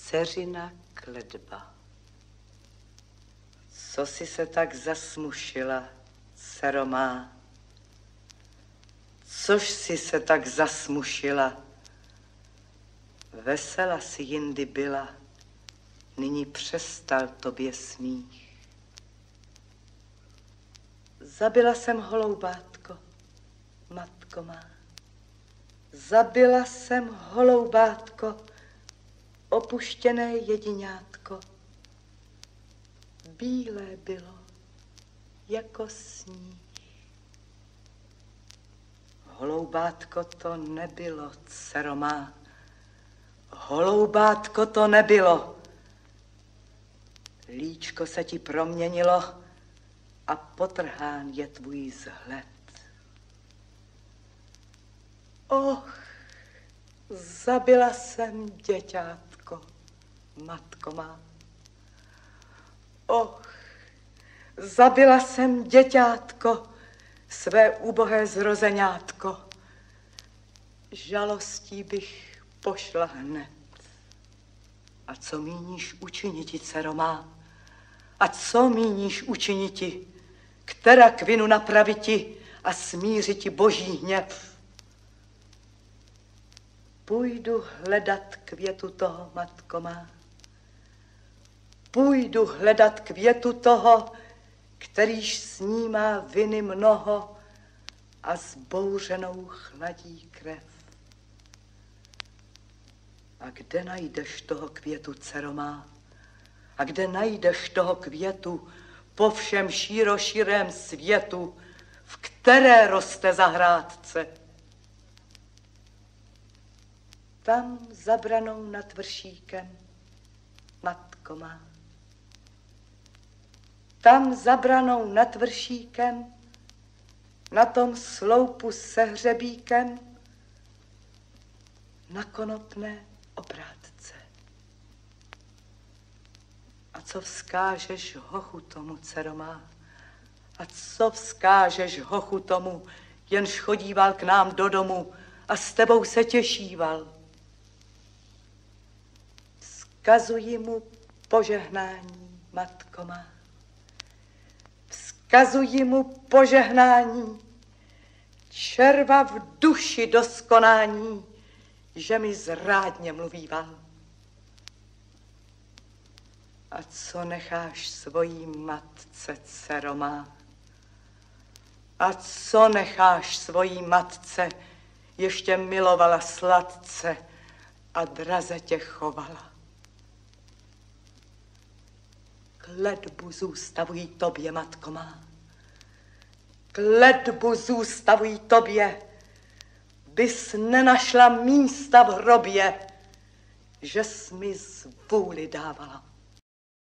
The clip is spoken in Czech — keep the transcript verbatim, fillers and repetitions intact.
Dceřina kletba. Co jsi se tak zasmušila, dcero má? Což jsi se tak zasmušila? Vesela si jindy byla, nyní přestal tobě smích. Zabila jsem holoubátko, matko má. Zabila jsem holoubátko, opuštěné jediňátko. Bílé bylo, jako sníh. Holoubátko to nebylo, dcero má. Holoubátko to nebylo. Líčko se ti proměnilo a potrhán je tvůj vzhled. Och, zabila jsem děťátko, matko má. Och, zabila jsem děťátko, své ubohé zrozeňátko. Žalostí bych pošla hned. A co míníš učiniti, dcero má? A co míníš učiniti? Která kvinu napraviti a smířiti boží hněv? Půjdu hledat květu toho, matko má. Půjdu hledat květu toho, kterýž snímá viny mnoho a zbouřenou chladí krev. A kde najdeš toho květu, dcero má? A kde najdeš toho květu po všem šíroširém světu, v které roste zahrádce? Tam zabranou nad vršíkem, matko má. Tam zabranou nad vršíkem, na tom sloupu se hřebíkem, na konopné obrátce. A co vzkážeš hochu tomu, dcero má? A co vzkážeš hochu tomu, jenž chodíval k nám do domu a s tebou se těšíval? Vzkazuji mu požehnání, matko má. Vzkazuji mu požehnání, červa v duši doskonání, že mi zrádně mluvíval. A co necháš svojí matce, dcero má? A co necháš svojí matce, ještě milovala sladce a draze tě chovala? Kletbu zůstavují tobě, matko má. Kletbu zůstavují tobě, bys nenašla místa v hrobě, že jsi mi zvůli dávala.